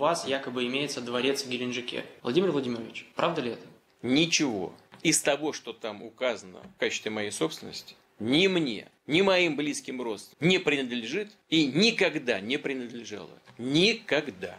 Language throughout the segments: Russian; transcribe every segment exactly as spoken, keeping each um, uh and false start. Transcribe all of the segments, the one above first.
вас якобы имеется дворец в Геленджике. Владимир Владимирович, правда ли это? Ничего из того, что там указано в качестве моей собственности, ни мне, ни моим близким родственникам не принадлежит и никогда не принадлежало. Никогда.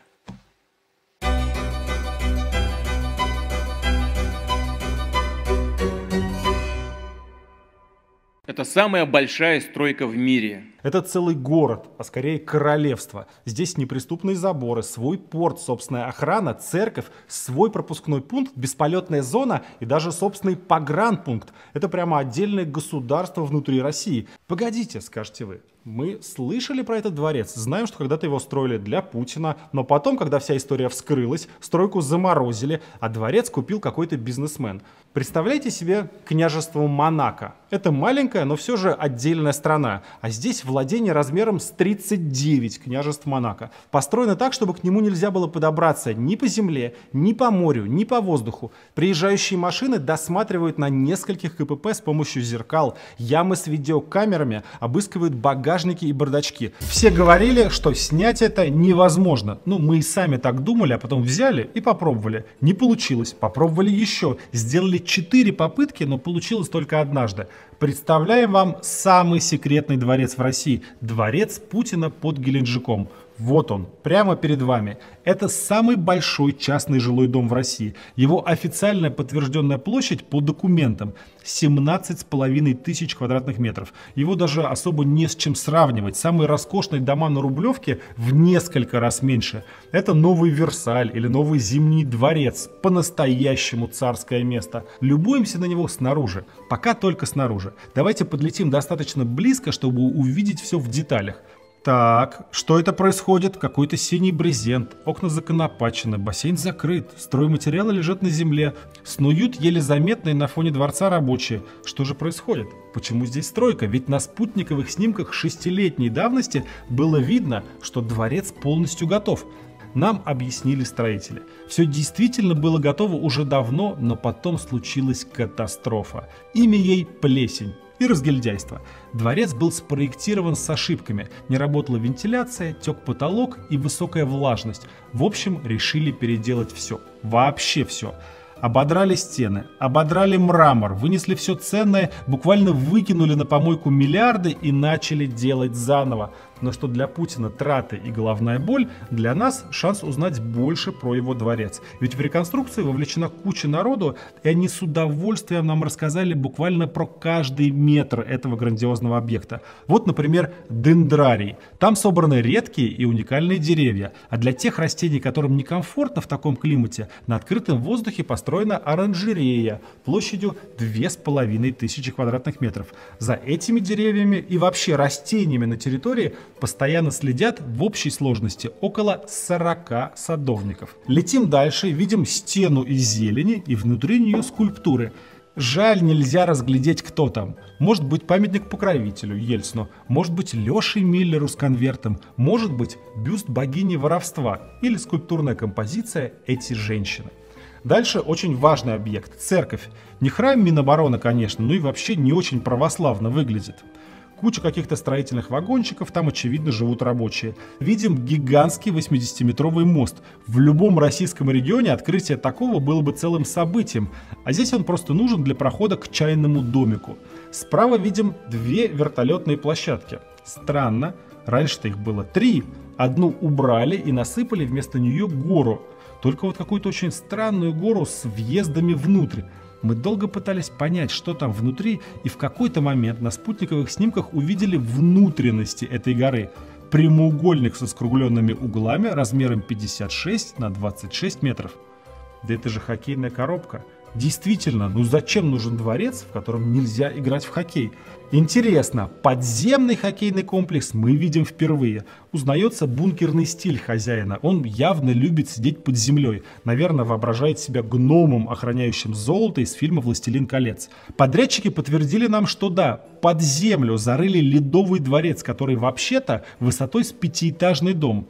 Это самая большая стройка в мире. Это целый город, а скорее королевство. Здесь неприступные заборы, свой порт, собственная охрана, церковь, свой пропускной пункт, бесполетная зона и даже собственный погранпункт. Это прямо отдельное государство внутри России. Погодите, скажете вы. Мы слышали про этот дворец, знаем, что когда-то его строили для Путина, но потом, когда вся история вскрылась, стройку заморозили, а дворец купил какой-то бизнесмен. Представляете себе княжество Монако. Это маленькая, но все же отдельная страна, а здесь владение размером с тридцать девять княжеств Монако. Построено так, чтобы к нему нельзя было подобраться ни по земле, ни по морю, ни по воздуху. Приезжающие машины досматривают на нескольких ка пэ пэ с помощью зеркал, ямы с видеокамерами, обыскивают багаж и бардачки. Все говорили, что снять это невозможно. Ну, мы и сами так думали, а потом взяли и попробовали. Не получилось. Попробовали еще. Сделали четыре попытки, но получилось только однажды. Представляем вам самый секретный дворец в России. Дворец Путина под Геленджиком. Вот он, прямо перед вами. Это самый большой частный жилой дом в России. Его официальная подтвержденная площадь по документам семнадцать с половиной тысяч квадратных метров. Его даже особо не с чем сравнивать. Самые роскошные дома на Рублевке в несколько раз меньше. Это новый Версаль или новый Зимний дворец. По-настоящему царское место. Любуемся на него снаружи. Пока только снаружи. Давайте подлетим достаточно близко, чтобы увидеть все в деталях. Так, что это происходит? Какой-то синий брезент, окна законопачены, бассейн закрыт, стройматериалы лежат на земле, снуют еле заметные на фоне дворца рабочие. Что же происходит? Почему здесь стройка? Ведь на спутниковых снимках шестилетней давности было видно, что дворец полностью готов. Нам объяснили строители. Все действительно было готово уже давно, но потом случилась катастрофа. Имя ей плесень. И разгильдяйство. Дворец был спроектирован с ошибками. Не работала вентиляция, тек потолок и высокая влажность. В общем, решили переделать все. Вообще все. Ободрали стены, ободрали мрамор, вынесли все ценное, буквально выкинули на помойку миллиарды и начали делать заново. Но что для Путина траты и головная боль, для нас шанс узнать больше про его дворец. Ведь в реконструкцию вовлечена куча народу, и они с удовольствием нам рассказали буквально про каждый метр этого грандиозного объекта. Вот, например, дендрарий. Там собраны редкие и уникальные деревья. А для тех растений, которым некомфортно в таком климате, на открытом воздухе построена оранжерея площадью две с половиной тысячи квадратных метров. За этими деревьями и вообще растениями на территории постоянно следят в общей сложности около сорока садовников. Летим дальше, видим стену из зелени и внутри нее скульптуры. Жаль, нельзя разглядеть, кто там. Может быть, памятник покровителю Ельцину, может быть, Леше Миллеру с конвертом, может быть, бюст богини воровства или скульптурная композиция «Эти женщины». Дальше очень важный объект – церковь. Не храм Минобороны, конечно, но и вообще не очень православно выглядит. Куча каких-то строительных вагончиков, там, очевидно, живут рабочие. Видим гигантский восьмидесятиметровый мост. В любом российском регионе открытие такого было бы целым событием, а здесь он просто нужен для прохода к чайному домику. Справа видим две вертолетные площадки. Странно, раньше-то их было три. Одну убрали и насыпали вместо нее гору. Только вот какую-то очень странную гору с въездами внутрь. Мы долго пытались понять, что там внутри, и в какой-то момент на спутниковых снимках увидели внутренности этой горы. Прямоугольник со скругленными углами размером пятьдесят шесть на двадцать шесть метров. Да это же хоккейная коробка. Действительно, ну зачем нужен дворец, в котором нельзя играть в хоккей? Интересно, подземный хоккейный комплекс мы видим впервые. Узнается бункерный стиль хозяина. Он явно любит сидеть под землей. Наверное, воображает себя гномом, охраняющим золото из фильма «Властелин колец». Подрядчики подтвердили нам, что да, под землю зарыли ледовый дворец, который вообще-то высотой с пятиэтажный дом.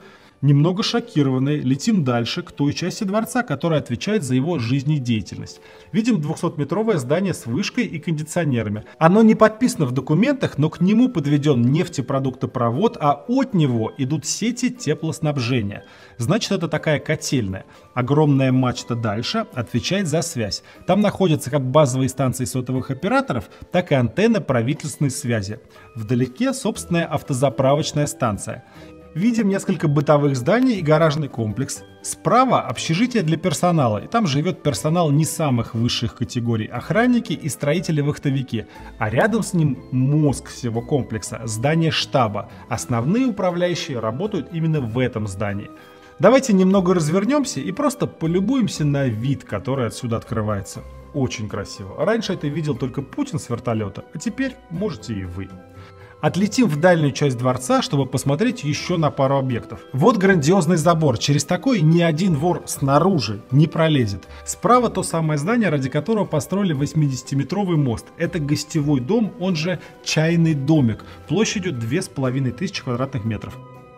Немного шокированные, летим дальше к той части дворца, которая отвечает за его жизнедеятельность. Видим двухсотметровое здание с вышкой и кондиционерами. Оно не подписано в документах, но к нему подведен нефтепродуктопровод, а от него идут сети теплоснабжения. Значит, это такая котельная. Огромная мачта дальше отвечает за связь. Там находятся как базовые станции сотовых операторов, так и антенны правительственной связи. Вдалеке собственная автозаправочная станция. Видим несколько бытовых зданий и гаражный комплекс. Справа общежитие для персонала, и там живет персонал не самых высших категорий, охранники и строители-вахтовики. А рядом с ним мозг всего комплекса, здание штаба. Основные управляющие работают именно в этом здании. Давайте немного развернемся и просто полюбуемся на вид, который отсюда открывается. Очень красиво. Раньше это видел только Путин с вертолета, а теперь можете и вы. Отлетим в дальнюю часть дворца, чтобы посмотреть еще на пару объектов. Вот грандиозный забор. Через такой ни один вор снаружи не пролезет. Справа то самое здание, ради которого построили восьмидесятиметровый мост. Это гостевой дом, он же чайный домик, площадью две с половиной тысячи квадратных метров.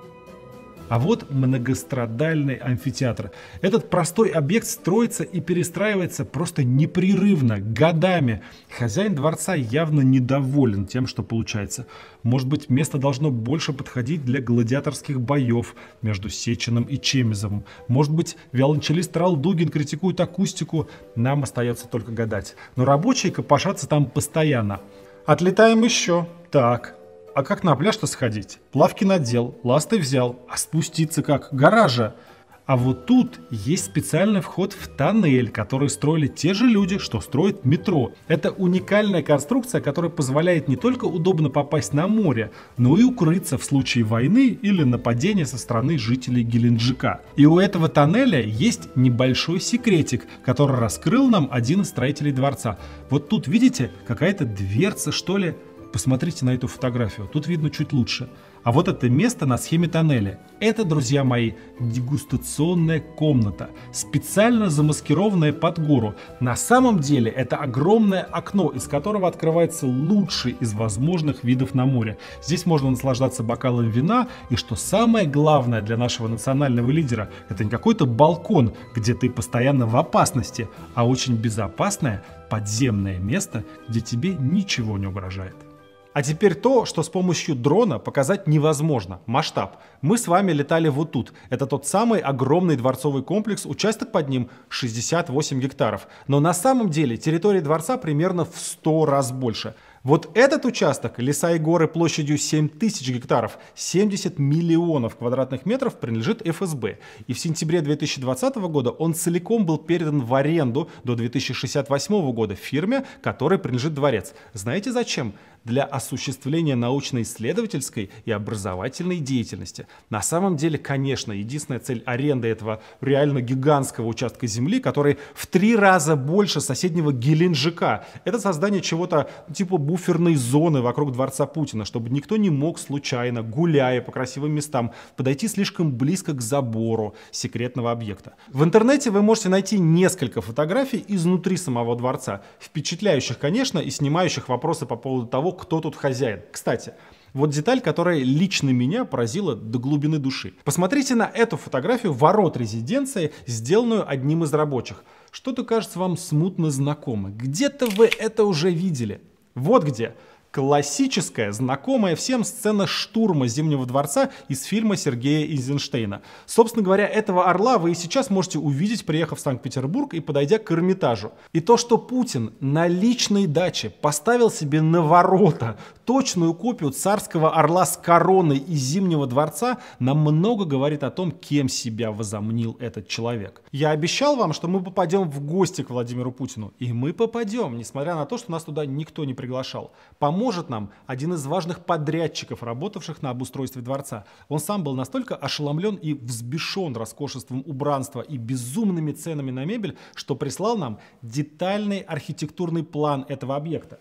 А вот многострадальный амфитеатр. Этот простой объект строится и перестраивается просто непрерывно, годами. Хозяин дворца явно недоволен тем, что получается. Может быть, место должно больше подходить для гладиаторских боев между Сеченым и Чемизовым. Может быть, виолончелист Рал Дугин критикует акустику. Нам остается только гадать. Но рабочие копошатся там постоянно. Отлетаем еще. Так. А как на пляж-то сходить? Плавки надел, ласты взял, а спуститься как? Гаража. А вот тут есть специальный вход в тоннель, который строили те же люди, что строят метро. Это уникальная конструкция, которая позволяет не только удобно попасть на море, но и укрыться в случае войны или нападения со стороны жителей Геленджика. И у этого тоннеля есть небольшой секретик, который раскрыл нам один из строителей дворца. Вот тут, видите, какая-то дверца, что ли? Посмотрите на эту фотографию, тут видно чуть лучше. А вот это место на схеме тоннеля. Это, друзья мои, дегустационная комната, специально замаскированная под гору. На самом деле это огромное окно, из которого открывается лучший из возможных видов на море. Здесь можно наслаждаться бокалом вина, и что самое главное для нашего национального лидера, это не какой-то балкон, где ты постоянно в опасности, а очень безопасное подземное место, где тебе ничего не угрожает. А теперь то, что с помощью дрона показать невозможно. Масштаб. Мы с вами летали вот тут. Это тот самый огромный дворцовый комплекс, участок под ним шестьдесят восемь гектаров. Но на самом деле территория дворца примерно в сто раз больше. Вот этот участок, леса и горы площадью семь тысяч гектаров, семьдесят миллионов квадратных метров, принадлежит эф эс бэ. И в сентябре две тысячи двадцатого года он целиком был передан в аренду до две тысячи шестьдесят восьмого года фирме, которой принадлежит дворец. Знаете зачем? Для осуществления научно-исследовательской и образовательной деятельности. На самом деле, конечно, единственная цель аренды этого реально гигантского участка земли, который в три раза больше соседнего Геленджика, это создание чего-то типа буферной зоны вокруг дворца Путина, чтобы никто не мог случайно, гуляя по красивым местам, подойти слишком близко к забору секретного объекта. В интернете вы можете найти несколько фотографий изнутри самого дворца, впечатляющих, конечно, и снимающих вопросы по поводу того, кто тут хозяин. Кстати, вот деталь, которая лично меня поразила до глубины души. Посмотрите на эту фотографию ворот резиденции, сделанную одним из рабочих. Что-то кажется вам смутно знакомо. Где-то вы это уже видели. Вот где. Классическая, знакомая всем сцена штурма Зимнего дворца из фильма Сергея Эйзенштейна. Собственно говоря, этого орла вы и сейчас можете увидеть, приехав в Санкт-Петербург и подойдя к Эрмитажу. И то, что Путин на личной даче поставил себе на ворота точную копию царского орла с короной из Зимнего дворца, нам много говорит о том, кем себя возомнил этот человек. Я обещал вам, что мы попадем в гости к Владимиру Путину. И мы попадем, несмотря на то, что нас туда никто не приглашал. Поможет нам один из важных подрядчиков, работавших на обустройстве дворца. Он сам был настолько ошеломлен и взбешен роскошеством убранства и безумными ценами на мебель, что прислал нам детальный архитектурный план этого объекта.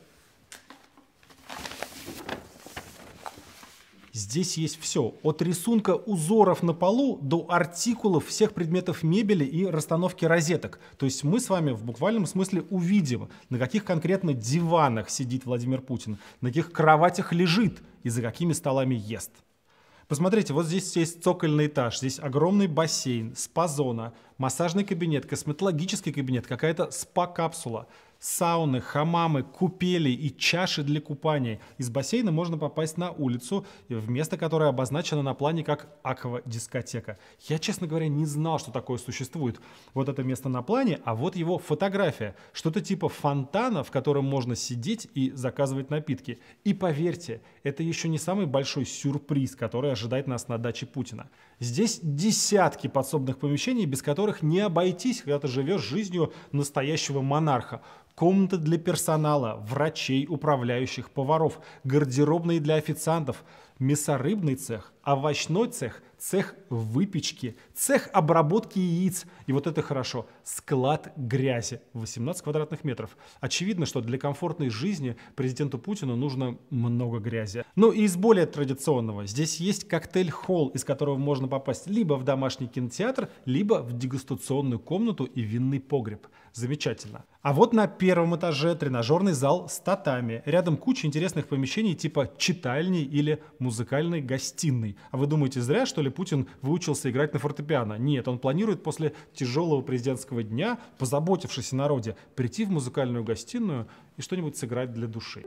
Здесь есть все, от рисунка узоров на полу до артикулов всех предметов мебели и расстановки розеток. То есть мы с вами в буквальном смысле увидим, на каких конкретно диванах сидит Владимир Путин, на каких кроватях лежит и за какими столами ест. Посмотрите, вот здесь есть цокольный этаж, здесь огромный бассейн, спа-зона, массажный кабинет, косметологический кабинет, какая-то спа-капсула, сауны, хамамы, купели и чаши для купания. Из бассейна можно попасть на улицу, в место, которое обозначено на плане как аквадискотека. Я, честно говоря, не знал, что такое существует. Вот это место на плане, а вот его фотография. Что-то типа фонтана, в котором можно сидеть и заказывать напитки. И поверьте, это еще не самый большой сюрприз, который ожидает нас на даче Путина. Здесь десятки подсобных помещений, без которых не обойтись, когда ты живешь жизнью настоящего монарха. Комнаты для персонала, врачей, управляющих, поваров, гардеробные для официантов, мясорыбный цех, овощной цех, цех выпечки, цех обработки яиц. И вот это хорошо, склад грязи, восемнадцать квадратных метров. Очевидно, что для комфортной жизни президенту Путину нужно много грязи. Ну и из более традиционного. Здесь есть коктейль-холл, из которого можно попасть либо в домашний кинотеатр, либо в дегустационную комнату и винный погреб. Замечательно. А вот на первом этаже тренажерный зал с татами. Рядом куча интересных помещений типа читальни или музыкальной гостиной. А вы думаете, зря, что ли, Путин выучился играть на фортепиано? Нет, он планирует после тяжелого президентского дня, позаботившись о народе, прийти в музыкальную гостиную и что-нибудь сыграть для души.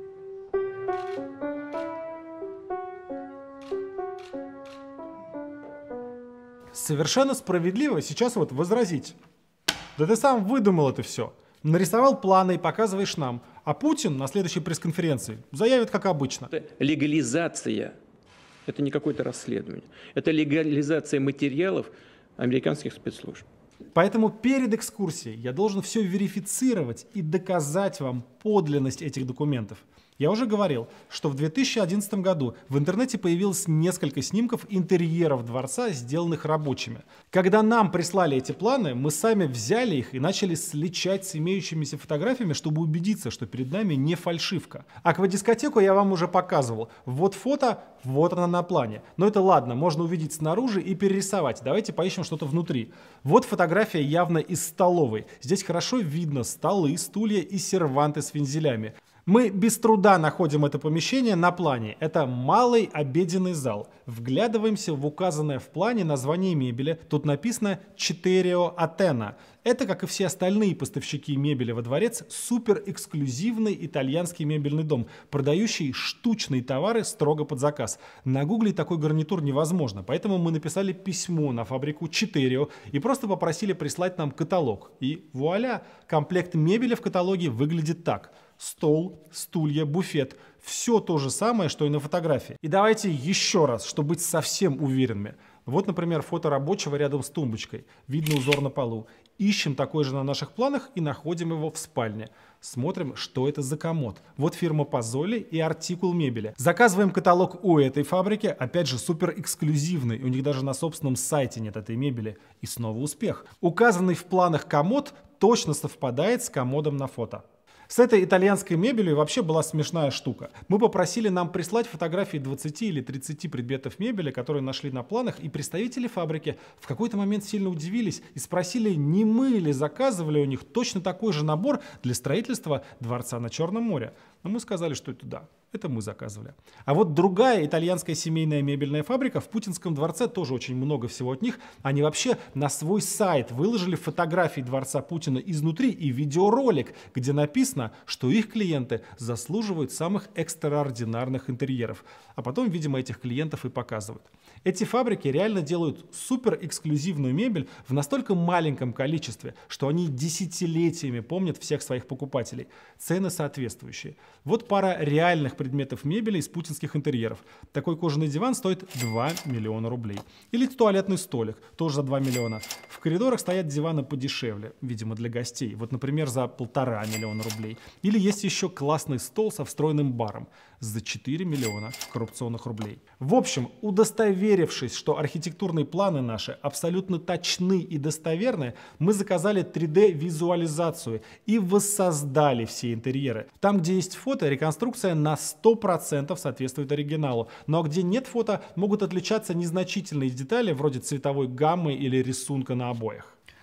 Совершенно справедливо сейчас вот возразить. Да ты сам выдумал это все. Нарисовал планы и показываешь нам. А Путин на следующей пресс-конференции заявит, как обычно. Это легализация. Это не какое-то расследование. Это легализация материалов американских спецслужб. Поэтому перед экскурсией я должен все верифицировать и доказать вам подлинность этих документов. Я уже говорил, что в две тысячи одиннадцатом году в интернете появилось несколько снимков интерьеров дворца, сделанных рабочими. Когда нам прислали эти планы, мы сами взяли их и начали сличать с имеющимися фотографиями, чтобы убедиться, что перед нами не фальшивка. Аквадискотеку я вам уже показывал. Вот фото, вот она на плане. Но это ладно, можно увидеть снаружи и перерисовать. Давайте поищем что-то внутри. Вот фотография явно из столовой. Здесь хорошо видно столы, стулья и серванты с вензелями. Мы без труда находим это помещение на плане. Это малый обеденный зал. Вглядываемся в указанное в плане название мебели. Тут написано «Четырео Атена». Это, как и все остальные поставщики мебели во дворец, суперэксклюзивный итальянский мебельный дом, продающий штучные товары строго под заказ. Нагуглить такой гарнитур невозможно, поэтому мы написали письмо на фабрику Четырео и просто попросили прислать нам каталог. И вуаля, комплект мебели в каталоге выглядит так. Стол, стулья, буфет. Все то же самое, что и на фотографии. И давайте еще раз, чтобы быть совсем уверенными. Вот, например, фото рабочего рядом с тумбочкой. Видно узор на полу. Ищем такой же на наших планах и находим его в спальне. Смотрим, что это за комод. Вот фирма Позоли и артикул мебели. Заказываем каталог у этой фабрики. Опять же, супер эксклюзивный. У них даже на собственном сайте нет этой мебели. И снова успех. Указанный в планах комод точно совпадает с комодом на фото. С этой итальянской мебелью вообще была смешная штука. Мы попросили нам прислать фотографии двадцати или тридцати предметов мебели, которые нашли на планах, и представители фабрики в какой-то момент сильно удивились и спросили, не мы ли заказывали у них точно такой же набор для строительства дворца на Черном море. Но мы сказали, что это да, это мы заказывали. А вот другая итальянская семейная мебельная фабрика в Путинском дворце, тоже очень много всего от них, они вообще на свой сайт выложили фотографии дворца Путина изнутри и видеоролик, где написано, что их клиенты заслуживают самых экстраординарных интерьеров. А потом, видимо, этих клиентов и показывают. Эти фабрики реально делают супер эксклюзивную мебель в настолько маленьком количестве, что они десятилетиями помнят всех своих покупателей. Цены соответствующие. Вот пара реальных предметов мебели из путинских интерьеров. Такой кожаный диван стоит два миллиона рублей. Или туалетный столик, тоже за два миллиона. В коридорах стоят диваны подешевле, видимо, для гостей. Вот, например, за полтора миллиона рублей. Или есть еще классный стол со встроенным баром за четыре миллиона коррупционных рублей. В общем, удостоверившись, что архитектурные планы наши абсолютно точны и достоверны, мы заказали три дэ-визуализацию и воссоздали все интерьеры. Там, где есть фото, реконструкция на сто процентов соответствует оригиналу. Но где нет фото, могут отличаться незначительные детали, вроде цветовой гаммы или рисунка на обоях.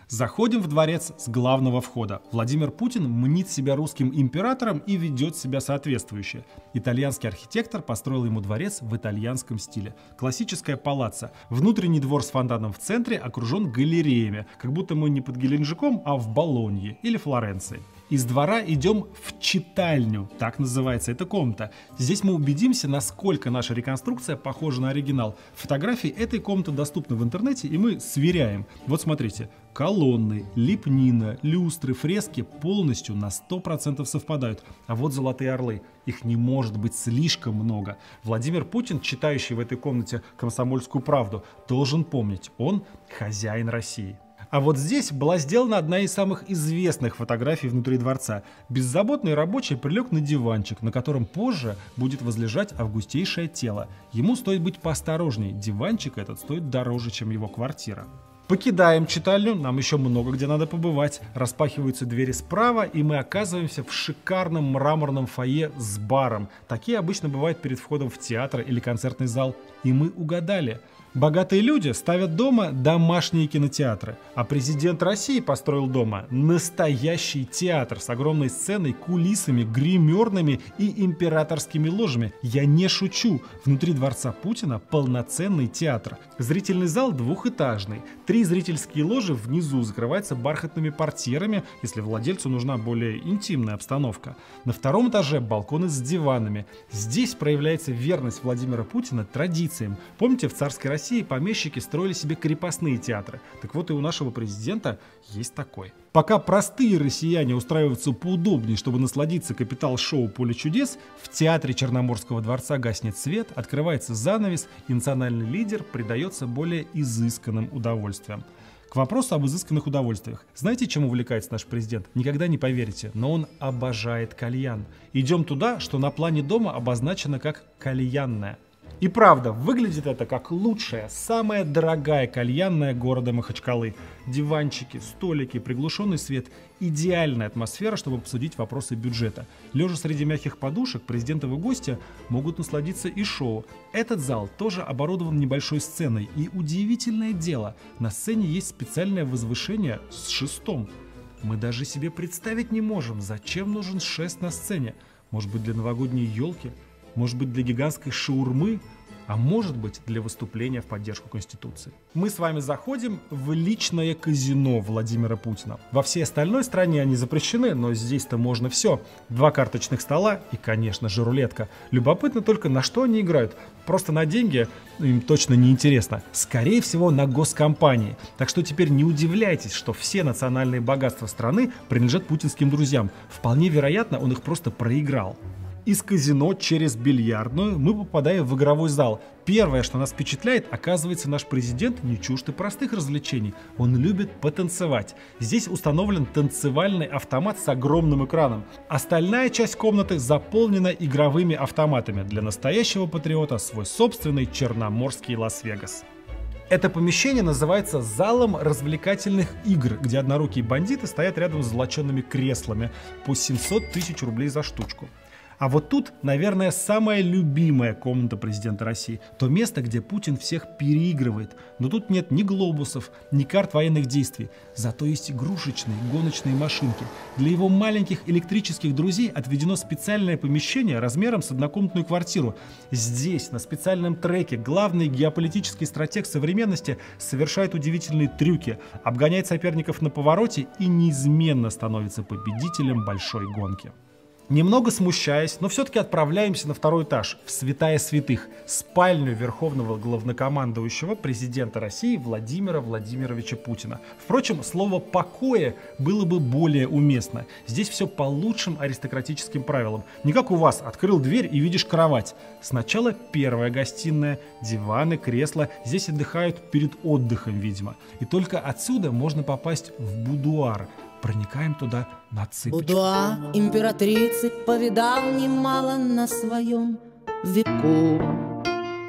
Заходим в дворец с главного входа. Владимир Путин мнит себя русским императором и ведет себя соответствующе. Итальянский архитектор построил ему дворец в итальянском стиле. Классическая палаццо. Внутренний двор с фонтаном в центре окружен галереями, как будто мы не под Геленджиком, а в Болонье или Флоренции. Из двора идем в читальню, так называется эта комната. Здесь мы убедимся, насколько наша реконструкция похожа на оригинал. Фотографии этой комнаты доступны в интернете, и мы сверяем. Вот смотрите, колонны, лепнина, люстры, фрески полностью на сто процентов совпадают. А вот золотые орлы. Их не может быть слишком много. Владимир Путин, читающий в этой комнате «Комсомольскую правду», должен помнить, он хозяин России. А вот здесь была сделана одна из самых известных фотографий внутри дворца. Беззаботный рабочий прилег на диванчик, на котором позже будет возлежать августейшее тело. Ему стоит быть поосторожней, диванчик этот стоит дороже, чем его квартира. Покидаем читальню, нам еще много где надо побывать. Распахиваются двери справа, и мы оказываемся в шикарном мраморном фойе с баром. Такие обычно бывают перед входом в театр или концертный зал. И мы угадали. Богатые люди ставят дома домашние кинотеатры, а президент России построил дома настоящий театр с огромной сценой, кулисами, гримерными и императорскими ложами. Я не шучу, внутри дворца Путина полноценный театр. Зрительный зал двухэтажный, три зрительские ложи внизу закрываются бархатными портьерами, если владельцу нужна более интимная обстановка. На втором этаже балконы с диванами. Здесь проявляется верность Владимира Путина традициям. Помните, в царской России помещики строили себе крепостные театры. Так вот и у нашего президента есть такой. Пока простые россияне устраиваются поудобнее, чтобы насладиться капитал-шоу «Поле чудес», в театре Черноморского дворца гаснет свет, открывается занавес, и национальный лидер предается более изысканным удовольствиям. К вопросу об изысканных удовольствиях. Знаете, чем увлекается наш президент? Никогда не поверите, но он обожает кальян. Идем туда, что на плане дома обозначено как кальянная. И правда, выглядит это как лучшая, самая дорогая кальянная города Махачкалы. Диванчики, столики, приглушенный свет. Идеальная атмосфера, чтобы обсудить вопросы бюджета. Лежа среди мягких подушек, президентовы гости могут насладиться и шоу. Этот зал тоже оборудован небольшой сценой. И удивительное дело, на сцене есть специальное возвышение с шестом. Мы даже себе представить не можем, зачем нужен шест на сцене. Может быть, для новогодней елки? Может быть, для гигантской шаурмы, а может быть, для выступления в поддержку Конституции. Мы с вами заходим в личное казино Владимира Путина. Во всей остальной стране они запрещены, но здесь-то можно все. Два карточных стола и, конечно же, рулетка. Любопытно только, на что они играют. Просто на деньги им точно не интересно. Скорее всего, на госкомпании. Так что теперь не удивляйтесь, что все национальные богатства страны принадлежат путинским друзьям. Вполне вероятно, он их просто проиграл. Из казино через бильярдную мы попадаем в игровой зал. Первое, что нас впечатляет, оказывается, наш президент не чужд и простых развлечений. Он любит потанцевать. Здесь установлен танцевальный автомат с огромным экраном. Остальная часть комнаты заполнена игровыми автоматами. Для настоящего патриота свой собственный черноморский Лас-Вегас. Это помещение называется залом развлекательных игр, где однорукие бандиты стоят рядом с золоченными креслами по семьсот тысяч рублей за штучку. А вот тут, наверное, самая любимая комната президента России. То место, где Путин всех переигрывает. Но тут нет ни глобусов, ни карт военных действий. Зато есть игрушечные гоночные машинки. Для его маленьких электрических друзей отведено специальное помещение размером с однокомнатную квартиру. Здесь, на специальном треке, главный геополитический стратег современности совершает удивительные трюки, обгоняет соперников на повороте и неизменно становится победителем большой гонки. Немного смущаясь, но все-таки отправляемся на второй этаж, в святая святых, спальню верховного главнокомандующего президента России Владимира Владимировича Путина. Впрочем, слово «покоя» было бы более уместно. Здесь все по лучшим аристократическим правилам. Не как у вас, открыл дверь и видишь кровать. Сначала первая гостиная, диваны, кресла. Здесь отдыхают перед отдыхом, видимо. И только отсюда можно попасть в будуар. Проникаем туда на цыпочках. Будуар императрицы повидал немало на своем веку.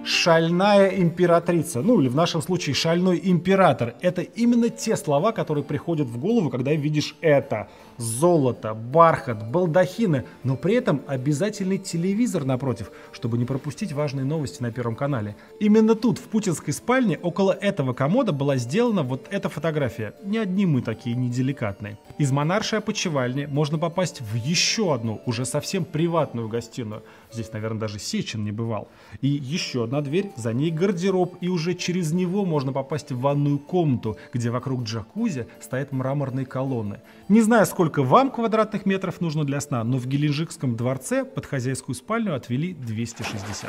Шальная императрица, ну или в нашем случае шальной император. Это именно те слова, которые приходят в голову, когда видишь это. Золото, бархат, балдахины, но при этом обязательный телевизор напротив, чтобы не пропустить важные новости на Первом канале. Именно тут, в путинской спальне, около этого комода была сделана вот эта фотография. Не одни мы такие неделикатные. Из монаршей опочивальни можно попасть в еще одну, уже совсем приватную гостиную. Здесь, наверное, даже Сечин не бывал. И еще одна дверь, за ней гардероб, и уже через него можно попасть в ванную комнату, где вокруг джакузи стоят мраморные колонны. Не знаю, сколько вам квадратных метров нужно для сна, но в Геленджикском дворце под хозяйскую спальню отвели двести шестьдесят.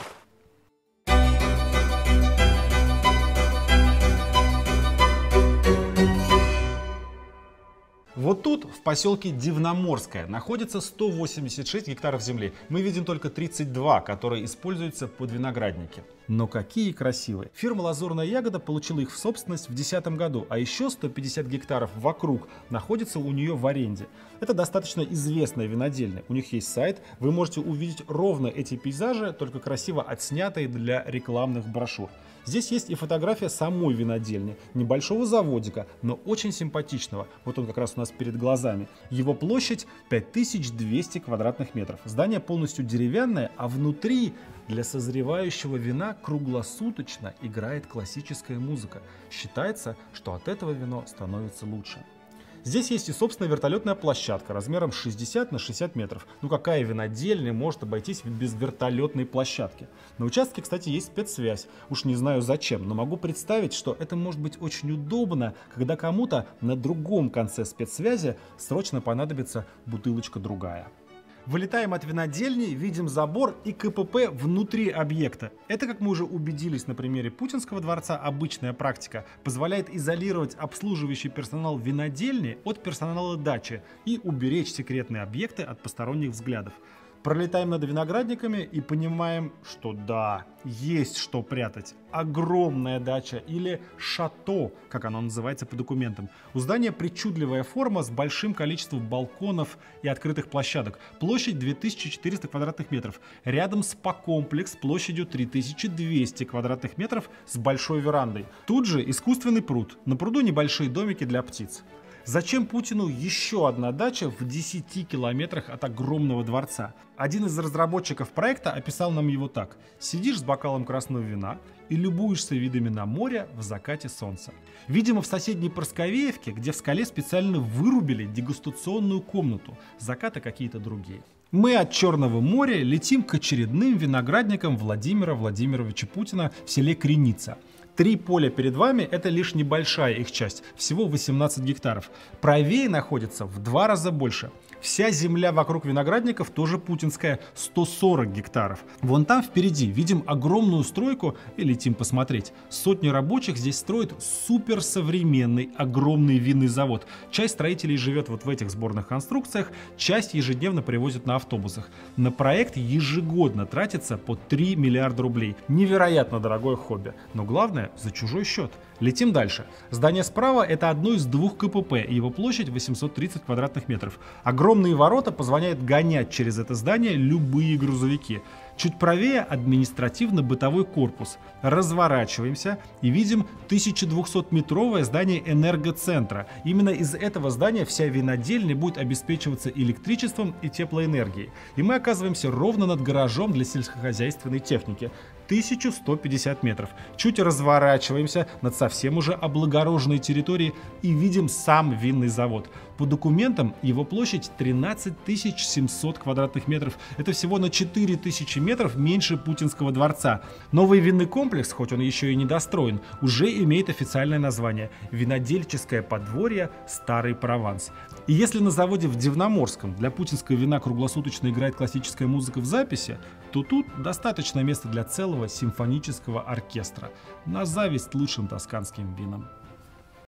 Вот тут, в поселке Дивноморское, находится сто восемьдесят шесть гектаров земли. Мы видим только тридцать два, которые используются под виноградники. Но какие красивые! Фирма «Лазурная ягода» получила их в собственность в две тысячи десятом году, а еще сто пятьдесят гектаров вокруг находится у нее в аренде. Это достаточно известная винодельня. У них есть сайт, вы можете увидеть ровно эти пейзажи, только красиво отснятые для рекламных брошюр. Здесь есть и фотография самой винодельни, небольшого заводика, но очень симпатичного. Вот он как раз у нас перед глазами. Его площадь пять тысяч двести квадратных метров. Здание полностью деревянное, а внутри для созревающего вина круглосуточно играет классическая музыка. Считается, что от этого вино становится лучше. Здесь есть и собственная вертолетная площадка размером шестьдесят на шестьдесят метров. Ну какая винодельня может обойтись без вертолетной площадки? На участке, кстати, есть спецсвязь. Уж не знаю зачем, но могу представить, что это может быть очень удобно, когда кому-то на другом конце спецсвязи срочно понадобится бутылочка другая. Вылетаем от винодельни, видим забор и КПП внутри объекта. Это, как мы уже убедились на примере Путинского дворца, обычная практика, позволяет изолировать обслуживающий персонал винодельни от персонала дачи и уберечь секретные объекты от посторонних взглядов. Пролетаем над виноградниками и понимаем, что да, есть что прятать. Огромная дача или шато, как оно называется по документам. У здания причудливая форма с большим количеством балконов и открытых площадок. Площадь две тысячи четыреста квадратных метров. Рядом спа-комплекс площадью три тысячи двести квадратных метров с большой верандой. Тут же искусственный пруд. На пруду небольшие домики для птиц. Зачем Путину еще одна дача в десяти километрах от огромного дворца? Один из разработчиков проекта описал нам его так. Сидишь с бокалом красного вина и любуешься видами на море в закате солнца. Видимо, в соседней Просковеевке, где в скале специально вырубили дегустационную комнату. Закаты какие-то другие. Мы от Черного моря летим к очередным виноградникам Владимира Владимировича Путина в селе Креница. Три поля перед вами – это лишь небольшая их часть, всего восемнадцать гектаров. Правее находится в два раза больше. Вся земля вокруг виноградников тоже путинская, сто сорок гектаров. Вон там впереди видим огромную стройку и летим посмотреть. Сотни рабочих здесь строят суперсовременный огромный винный завод. Часть строителей живет вот в этих сборных конструкциях, часть ежедневно привозят на автобусах. На проект ежегодно тратится по три миллиарда рублей. Невероятно дорогое хобби, но главное за чужой счет. Летим дальше. Здание справа – это одно из двух КПП, и его площадь восемьсот тридцать квадратных метров. Огромные ворота позволяют гонять через это здание любые грузовики. Чуть правее административно-бытовой корпус. Разворачиваемся и видим тысяча двухсотметровое здание энергоцентра. Именно из этого здания вся винодельня будет обеспечиваться электричеством и теплоэнергией. И мы оказываемся ровно над гаражом для сельскохозяйственной техники. тысяча сто пятьдесят метров. Чуть разворачиваемся над совсем уже облагороженной территорией и видим сам винный завод. По документам его площадь тринадцать тысяч семьсот квадратных метров. Это всего на четыре тысячи метров меньше Путинского дворца. Новый винный комплекс, хоть он еще и недостроен, уже имеет официальное название – винодельческое подворье «Старый Прованс». И если на заводе в Дивноморском для путинского вина круглосуточно играет классическая музыка в записи, то тут достаточно места для целого симфонического оркестра. На зависть лучшим тосканским винам.